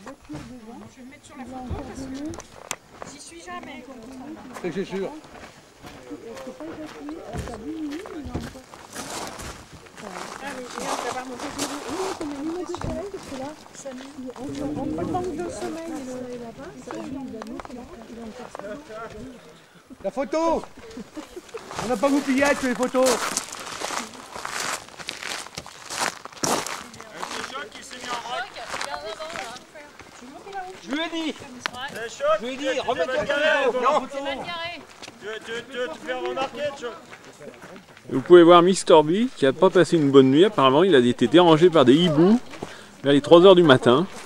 Je vais le mettre sur la photo parce que j'y suis jamais. C'est sûr. Allez, et on va voir mon on manque de sommeil La photo. On n'a pas goupillé sur les photos. Je lui ai dit, remets-toi la photo. Tu veux te faire remarquer, Choc. Vous pouvez voir Mr. B qui n'a pas passé une bonne nuit. Apparemment, il a été dérangé par des hiboux vers les 3 h du matin.